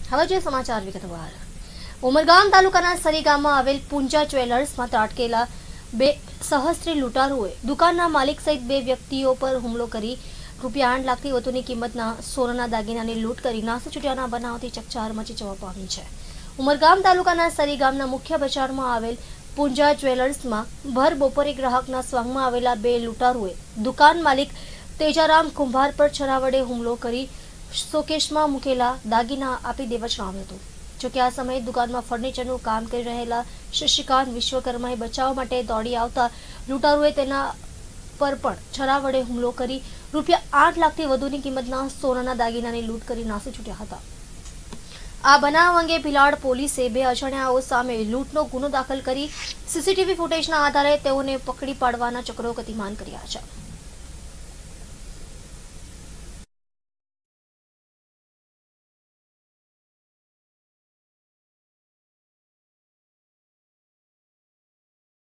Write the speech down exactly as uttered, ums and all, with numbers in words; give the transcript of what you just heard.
હવે જોઈએ સમાચાર વિગતવાર। ઉમરગામ તાલુકાના સરી ગામમાં આવેલ પૂંજા જ્વેલર્સમાં ત્રાટકેલા બે સહસ્ત્રી લૂંટારુઓએ દુકાનના માલિક સહિત બે વ્યક્તિઓ પર હુમલો કરી રૂપિયા આઠ લાખથી વધુની કિંમતના સોનાના દાગીનાની લૂંટ કરી નાસી છૂટ્યાના બનાવથી ચકચાર મચી જવા પામી છે। ઉમરગામ તાલુકાના સરી ગામના મુખ્ય બજારમાં આવેલ પૂંજા જ્વેલર્સમાં ભર બપોરે ગ્રાહકના સ્વાંગમાં આવેલા બે લૂંટારુઓએ દુકાન માલિક તેજારામ કુંભાર પર છરા વડે હુમલો કરી શોકેશમાં મૂકેલા દાગીના આપી દેવા જણાવ્યું હતું। જોકે આ સમયે દુકાનમાં ફર્નિચરનું કામ કરી રહેલા શશિકાંત વિશ્વકર્માએ બચાવ માટે દોડી આવતા લૂંટારુએ તેના પર પણ છરા વડે હુમલો કરી રૂપિયા આઠ લાખથી વધુની કિંમતના સોનાના દાગીનાની લૂંટ કરી નાસી છૂટ્યા હતા। આ બનાવ અંગે ભિલાડ પોલીસે બે અજાણ્યાઓ સામે લૂંટનો ગુનો દાખલ કરી સીસીટીવી ફૂટેજના આધારે તેઓને પકડી પાડવાના ચક્રો ગતિમાન કર્યા છે।